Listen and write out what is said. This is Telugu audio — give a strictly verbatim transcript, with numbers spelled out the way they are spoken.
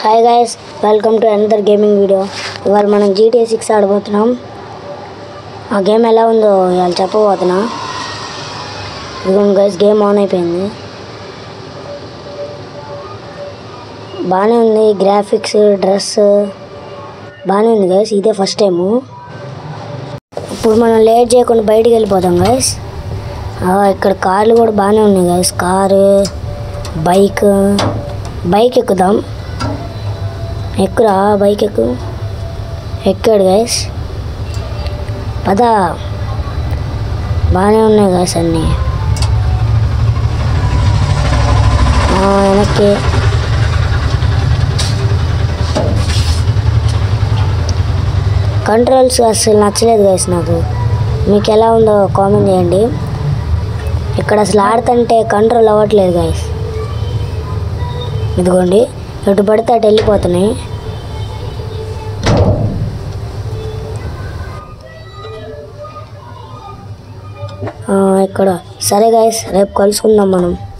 Hi guys, welcome to another gaming video. ఇవాళ మనం జీటీఏ సిక్స్ ఆడబోతున్నాం. ఆ గేమ్ ఎలా ఉందో ఇవాళ చెప్పబోతున్నా. ఇదిగోండి గైస్, గేమ్ ఆన్ అయిపోయింది. బాగానే ఉంది, గ్రాఫిక్స్, డ్రెస్ బాగానే ఉంది గైస్. ఇదే ఫస్ట్ టైము. ఇప్పుడు మనం లేట్ చేయకుండా బయటికి వెళ్ళిపోతాం గైస్. ఇక్కడ కార్లు కూడా బాగానే ఉన్నాయి గైస్. కారు, బైక్ బైక్ ఎక్కుదాం. ఎక్కురా, బైక్ ఎక్కు. ఎక్కాడు గైస్. పదా, బాగానే ఉన్నాయి గైస్ అన్నీ. వెనక్కి కంట్రోల్స్ అసలు నచ్చలేదు గైస్ నాకు. మీకు ఎలా ఉందో కామెంట్ చేయండి. ఇక్కడ అసలు ఆడుతుంటే కంట్రోల్ అవ్వట్లేదు గైస్. ఇదిగోండి, ఎటు పడితే అటు వెళ్ళిపోతున్నాయి. ఇక్కడ సరే గైస్, రేపు కలుసుకుందాం మనం.